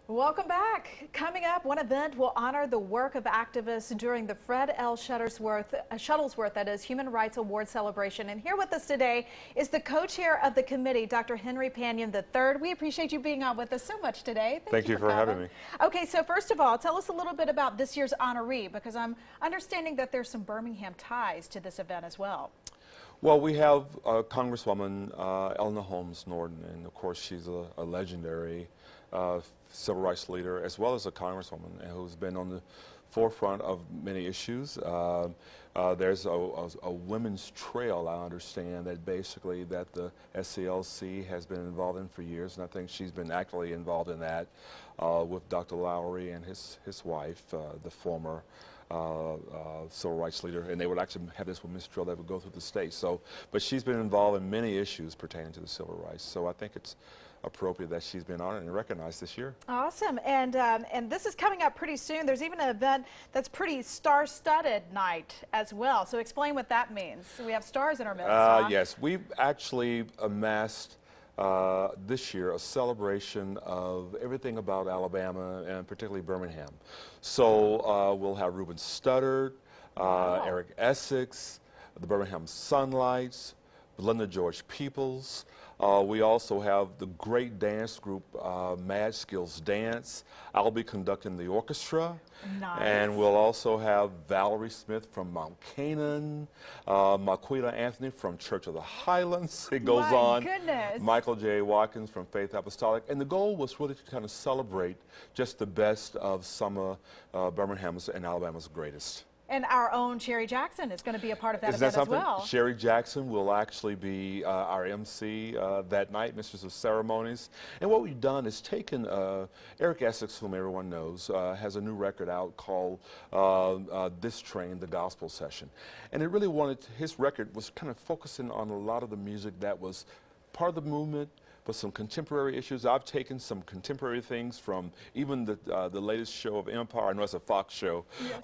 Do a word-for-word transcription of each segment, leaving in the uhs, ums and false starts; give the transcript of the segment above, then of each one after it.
Welcome back. Coming up, one event will honor the work of activists during the Fred L. Shuttlesworth, uh, Shuttlesworth, that is, Human Rights Award celebration. And here with us today is the co-chair of the committee, Doctor Henry Panion the third. We appreciate you being on with us so much today. Thank, Thank you, you for, for having me. Okay, so first of all, tell us a little bit about this year's honoree, because I'm understanding that there's some Birmingham ties to this event as well. Well, we have uh, Congresswoman uh, Eleanor Holmes Norton, and of course she's a, a legendary uh, civil rights leader, as well as a congresswoman who's been on the forefront of many issues. Uh, uh, there's a, a, a women's trail, I understand, that basically that the S C L C has been involved in for years, and I think she's been actively involved in that uh, with Doctor Lowry and his, his wife, uh, the former Uh, uh, civil rights leader, and they would actually have this women's trail that would go through the state. So, but she's been involved in many issues pertaining to the civil rights. So I think it's appropriate that she's been honored and recognized this year. Awesome, and um, and this is coming up pretty soon. There's even an event that's pretty star-studded night as well. So explain what that means. So we have stars in our midst. Uh, huh? Yes, we've actually amassed Uh, this year a celebration of everything about Alabama and particularly Birmingham. So uh, we'll have Ruben Studdard, uh, wow. Eric Essex, the Birmingham Sunlights, Belinda George Peoples. Uh, we also have the great dance group uh, Mad Skills Dance. I'll be conducting the orchestra. Nice. And we'll also have Valerie Smith from Mount Canaan, uh, Marquita Anthony from Church of the Highlands. It goes My on. Goodness. Michael J. Watkins from Faith Apostolic. And the goal was really to kind of celebrate just the best of some of uh, Birmingham's and Alabama's greatest. And our own Sherry Jackson is going to be a part of that Isn't event that something? as well. Sherry Jackson will actually be uh, our M C uh, that night, Mistress of Ceremonies. And what we've done is taken uh, Eric Essex, whom everyone knows, uh, has a new record out called uh, uh, This Train, the Gospel Session. And it really wanted, his record was kind of focusing on a lot of the music that was part of the movement, but some contemporary issues. I've taken some contemporary things from even the uh, the latest show of Empire. I know it's a Fox show. Yeah.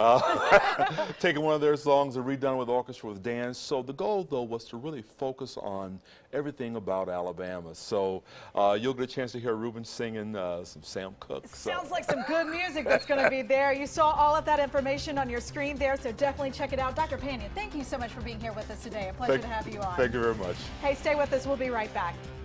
Uh, taken one of their songs and redone with orchestra with dance. So the goal, though, was to really focus on everything about Alabama. So uh, you'll get a chance to hear Ruben singing uh, some Sam Cooke. So. Sounds like some good music that's going to be there. You saw all of that information on your screen there, so definitely check it out. Doctor Panion, thank you so much for being here with us today. A pleasure thank, to have you on. Thank you very much. Hey, stay with us. We'll be right back.